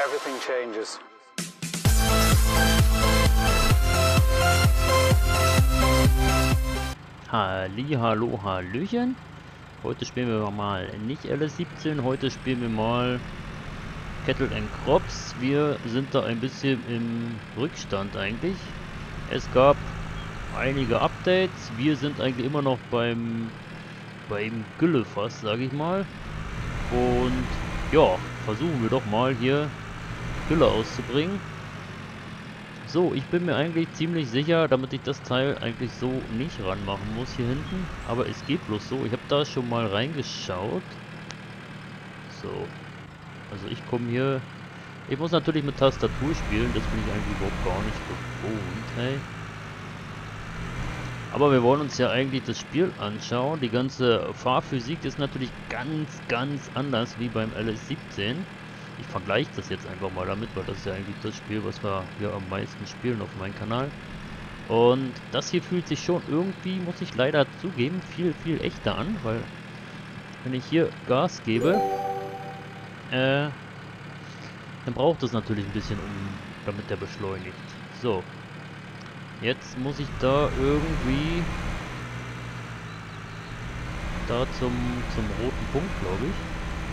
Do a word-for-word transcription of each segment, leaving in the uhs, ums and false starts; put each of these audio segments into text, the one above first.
everything changes. Halli, hallo, hallöchen. Heute spielen wir mal nicht L S siebzehn, heute spielen wir mal Kettle and Crops. Wir sind da ein bisschen im Rückstand eigentlich. Es gab einige Updates. Wir sind eigentlich immer noch beim beim Güllefass, sage ich mal. Und ja, versuchen wir doch mal hier Gülle auszubringen. So, ich bin mir eigentlich ziemlich sicher, damit ich das Teil eigentlich so nicht ranmachen muss hier hinten. Aber es geht bloß so. Ich habe da schon mal reingeschaut. So. Also ich komme hier... Ich muss natürlich mit Tastatur spielen. Das bin ich eigentlich überhaupt gar nicht gewohnt, hey. Aber wir wollen uns ja eigentlich das Spiel anschauen. Die ganze Fahrphysik ist natürlich ganz, ganz anders wie beim L S siebzehn. Ich vergleiche das jetzt einfach mal damit, weil das ist ja eigentlich das Spiel, was wir hier am meisten spielen auf meinem Kanal. Und das hier fühlt sich schon irgendwie, muss ich leider zugeben, viel, viel echter an, weil wenn ich hier Gas gebe, äh, dann braucht es natürlich ein bisschen, um, damit der beschleunigt. So, jetzt muss ich da irgendwie da zum, zum roten Punkt, glaube ich.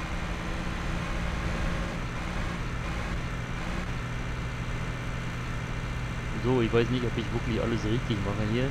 So, ich weiß nicht, ob ich wirklich alles richtig mache hier.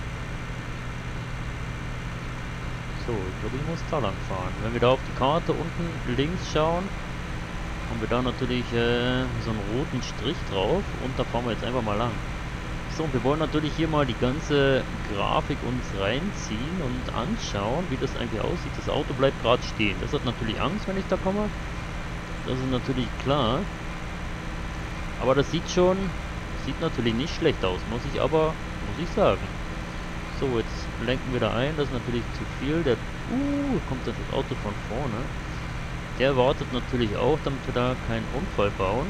So, ich glaube, ich muss da lang fahren. Wenn wir da auf die Karte unten links schauen, haben wir da natürlich äh, so einen roten Strich drauf und da fahren wir jetzt einfach mal lang. So, und wir wollen natürlich hier mal die ganze Grafik uns reinziehen und anschauen, wie das eigentlich aussieht. Das Auto bleibt gerade stehen. Das hat natürlich Angst, wenn ich da komme. Das ist natürlich klar. Aber das sieht schon... Sieht natürlich nicht schlecht aus, muss ich aber, muss ich sagen. So, jetzt lenken wir da ein, das ist natürlich zu viel. Der, uh, kommt das Auto von vorne. Der wartet natürlich auch, damit wir da keinen Unfall bauen.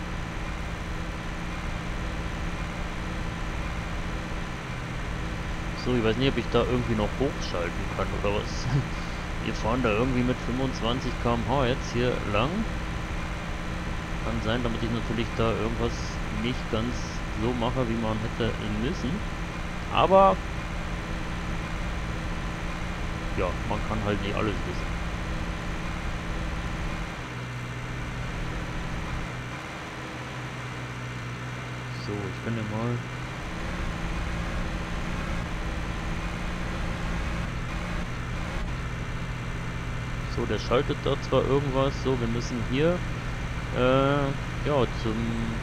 So, ich weiß nicht, ob ich da irgendwie noch hochschalten kann oder was. Wir fahren da irgendwie mit fünfundzwanzig Kilometer pro Stunde jetzt hier lang. Kann sein, damit ich natürlich da irgendwas nicht ganz so mache, wie man hätte müssen. Aber ja, man kann halt nicht alles wissen. So, ich kann ja mal... So, der schaltet da zwar irgendwas. So, wir müssen hier äh, ja, zum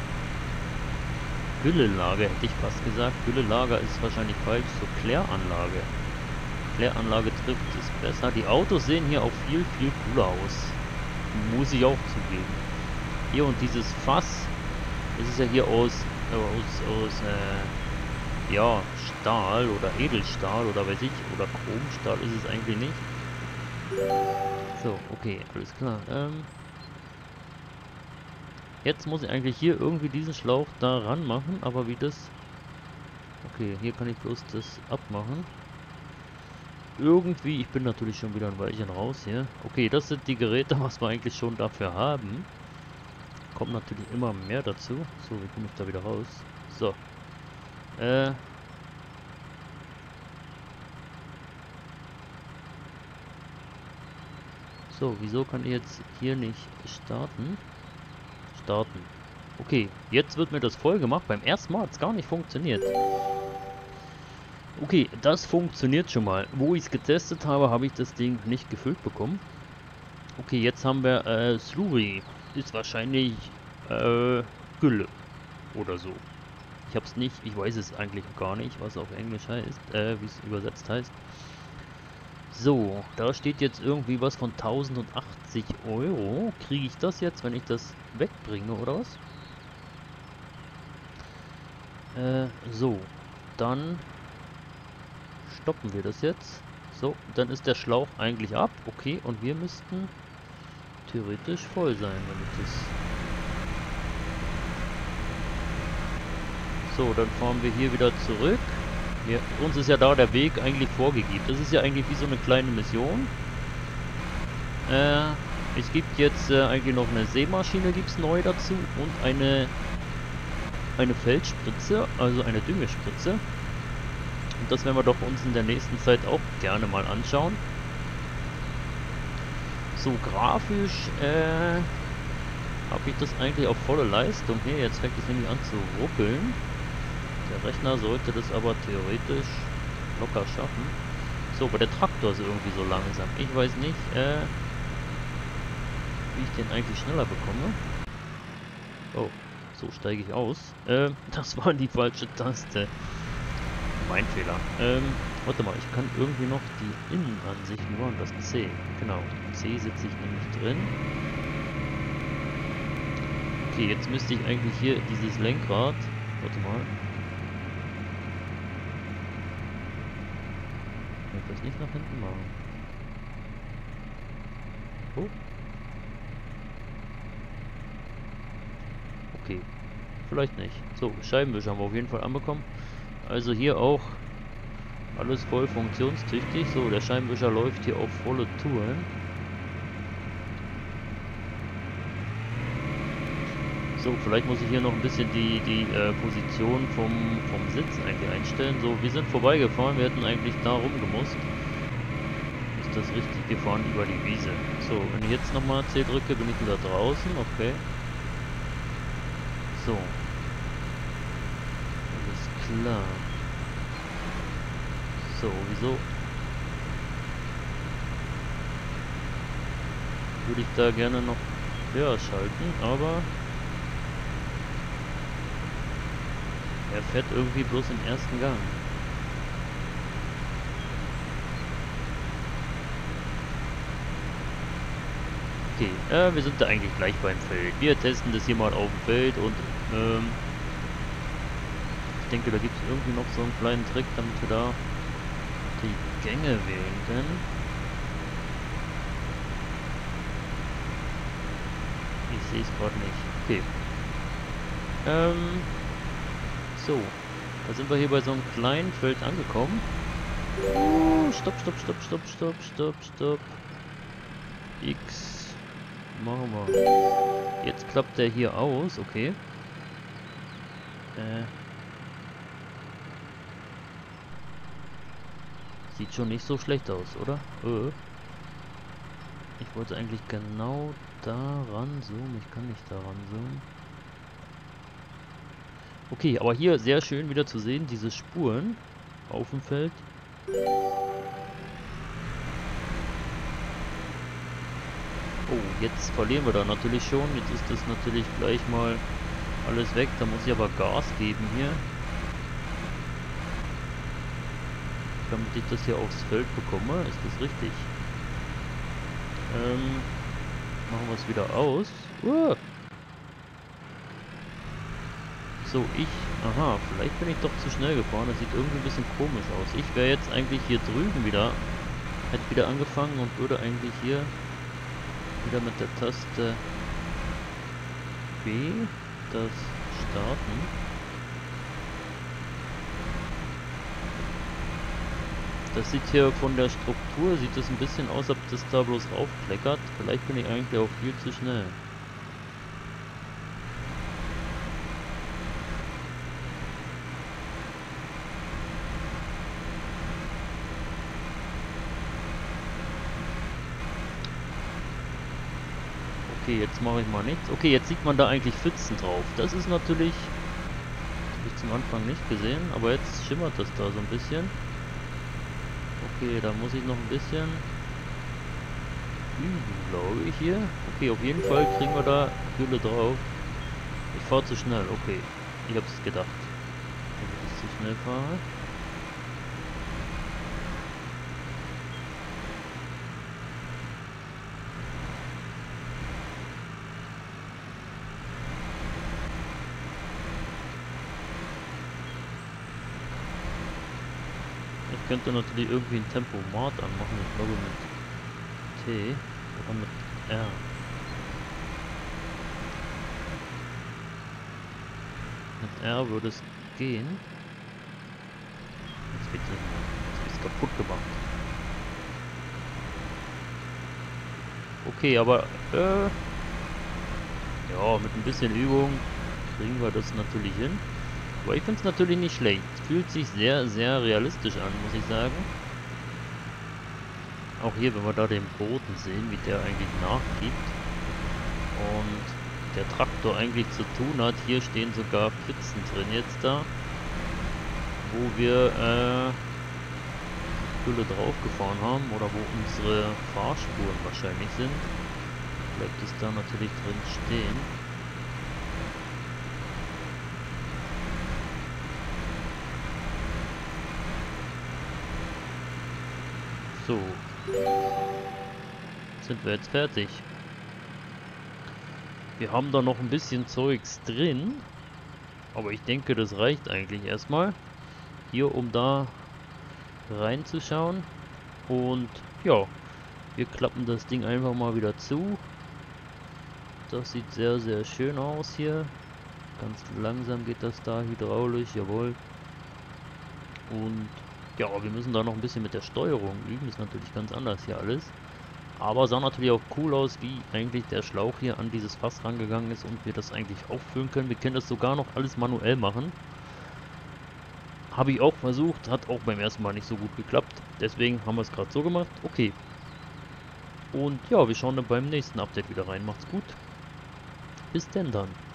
Güllelager, hätte ich fast gesagt. Güllelager ist wahrscheinlich falsch. So, Kläranlage. Kläranlage trifft es besser. Die Autos sehen hier auch viel, viel cooler aus. Muss ich auch zugeben. Hier und dieses Fass, das ist ja hier aus, äh, aus, aus äh, ja, Stahl oder Edelstahl oder weiß ich, oder Chromstahl ist es eigentlich nicht. So, okay, alles klar. Ähm... Jetzt muss ich eigentlich hier irgendwie diesen Schlauch da ran machen, aber wie das... Okay, hier kann ich bloß das abmachen. Irgendwie, ich bin natürlich schon wieder ein Weilchen raus hier. Okay, das sind die Geräte, was wir eigentlich schon dafür haben. Kommt natürlich immer mehr dazu. So, wie komme ich da wieder raus? So. Äh... So, wieso kann ich jetzt hier nicht starten? Starten. Okay, jetzt wird mir das voll gemacht. Beim ersten Mal hat es gar nicht funktioniert. Okay, das funktioniert schon mal. Wo ich es getestet habe, habe ich das Ding nicht gefüllt bekommen. Okay, jetzt haben wir äh, Slurry. Ist wahrscheinlich äh, Gülle oder so. Ich habe es nicht, ich weiß es eigentlich gar nicht, was auf Englisch heißt, äh, wie es übersetzt heißt. So, da steht jetzt irgendwie was von tausendachtzig Euro. Kriege ich das jetzt, wenn ich das wegbringe, oder was? Äh, so. Dann stoppen wir das jetzt. So, dann ist der Schlauch eigentlich ab. Okay, und wir müssten theoretisch voll sein, wenn ich das... So, dann fahren wir hier wieder zurück. Ja, uns ist ja da der Weg eigentlich vorgegeben. Das ist ja eigentlich wie so eine kleine Mission. Äh, Es gibt jetzt äh, eigentlich noch eine Sämaschine, gibt es neu dazu und eine, eine Feldspritze, also eine Düngespritze. Und das werden wir doch uns in der nächsten Zeit auch gerne mal anschauen. So, grafisch äh, habe ich das eigentlich auf volle Leistung hier. Jetzt fängt es nämlich an zu ruckeln. Der Rechner sollte das aber theoretisch locker schaffen. So, aber der Traktor ist irgendwie so langsam. Ich weiß nicht, äh, wie ich den eigentlich schneller bekomme. Oh, so steige ich aus. Äh, das war die falsche Taste. Mein Fehler. Ähm, warte mal, ich kann irgendwie noch die Innenansicht, wo war das C? Genau, C sitze ich nämlich drin. Okay, jetzt müsste ich eigentlich hier dieses Lenkrad, warte mal. Ich kann das nicht nach hinten machen. Oh. Okay, vielleicht nicht. So, Scheibenwischer haben wir auf jeden Fall anbekommen. Also hier auch alles voll funktionstüchtig. So, der Scheibenwischer läuft hier auf volle Touren. So, vielleicht muss ich hier noch ein bisschen die, die äh, Position vom, vom Sitz eigentlich einstellen. So, wir sind vorbeigefahren, wir hätten eigentlich da rumgemusst. Ist das richtig gefahren über die Wiese. So, wenn ich jetzt nochmal C drücke, bin ich wieder draußen, okay. So. Alles klar. So, wieso? Würde ich da gerne noch höher schalten, aber er fährt irgendwie bloß im ersten Gang. Okay, äh, wir sind da eigentlich gleich beim Feld. Wir testen das hier mal auf dem Feld und ähm, ich denke, da gibt es irgendwie noch so einen kleinen Trick, damit wir da die Gänge wählen können. Ich sehe es gerade nicht. Okay. Ähm, so, da sind wir hier bei so einem kleinen Feld angekommen. Oh, stopp, stopp, stopp, stopp, stopp, stopp, stopp. X. Machen wir. Jetzt klappt der hier aus, okay. Äh. Sieht schon nicht so schlecht aus, oder? Äh. Ich wollte eigentlich genau da ranzoomen. Ich kann nicht da ranzoomen. Okay, aber hier sehr schön wieder zu sehen, diese Spuren auf dem Feld. Oh, jetzt verlieren wir da natürlich schon. Jetzt ist das natürlich gleich mal alles weg. Da muss ich aber Gas geben hier. Damit ich das hier aufs Feld bekomme. Ist das richtig? Ähm, machen wir es wieder aus. Uh. So, ich... Aha, vielleicht bin ich doch zu schnell gefahren. Das sieht irgendwie ein bisschen komisch aus. Ich wäre jetzt eigentlich hier drüben wieder... Hätte wieder angefangen und würde eigentlich hier... wieder mit der Taste B das starten. Das sieht hier von der Struktur, sieht es ein bisschen aus, ob das da bloß raufkleckert. Vielleicht bin ich eigentlich auch viel zu schnell. Okay, jetzt mache ich mal nichts. Okay, jetzt sieht man da eigentlich Pfützen drauf. Das ist natürlich... Habe ich zum Anfang nicht gesehen, aber jetzt schimmert das da so ein bisschen. Okay, da muss ich noch ein bisschen üben, glaube ich hier. Okay, auf jeden Fall kriegen wir da Gülle drauf. Ich fahre zu schnell, okay. Ich habe es gedacht. Wenn ich zu schnell fahre. Ich könnte natürlich irgendwie ein Tempomat anmachen, ich glaube mit T oder mit R. Mit R würde es gehen. Jetzt wird es kaputt gemacht. Okay, aber äh, ja, mit ein bisschen Übung kriegen wir das natürlich hin. Aber ich finde es natürlich nicht schlecht. Fühlt sich sehr, sehr realistisch an, muss ich sagen. Auch hier, wenn wir da den Boden sehen, wie der eigentlich nachgibt. Und der Traktor eigentlich zu tun hat. Hier stehen sogar Pfützen drin jetzt da. Wo wir äh, Gülle draufgefahren haben. Oder wo unsere Fahrspuren wahrscheinlich sind. Bleibt es da natürlich drin stehen. So. Sind wir jetzt fertig. Wir haben da noch ein bisschen Zeugs drin. Aber ich denke, das reicht eigentlich erstmal. Hier, um da reinzuschauen. Und ja, wir klappen das Ding einfach mal wieder zu. Das sieht sehr, sehr schön aus hier. Ganz langsam geht das da hydraulisch, jawohl. Und ja, wir müssen da noch ein bisschen mit der Steuerung üben. Ist natürlich ganz anders hier alles. Aber sah natürlich auch cool aus, wie eigentlich der Schlauch hier an dieses Fass rangegangen ist und wir das eigentlich auffüllen können. Wir können das sogar noch alles manuell machen. Habe ich auch versucht, hat auch beim ersten Mal nicht so gut geklappt. Deswegen haben wir es gerade so gemacht. Okay. Und ja, wir schauen dann beim nächsten Update wieder rein. Macht's gut. Bis denn dann.